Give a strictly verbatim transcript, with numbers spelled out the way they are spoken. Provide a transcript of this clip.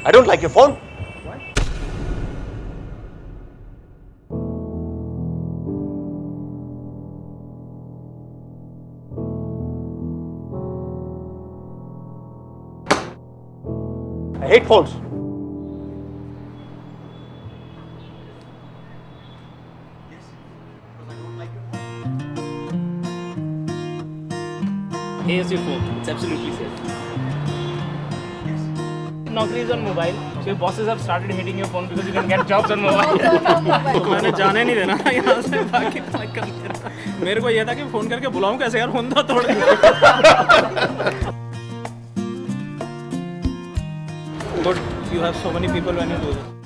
I don't like your phone. What? I hate phones. Here's your phone. It's absolutely safe. Yes. Naukri is on mobile. So your bosses have started hating your phone because you can get jobs on mobile. तो मैंने जाने नहीं देना यहाँ से बाकी मेरे को ये था कि फोन करके बुलाऊं कैसे यार फोन था तोड़ But you have so many people when you do this.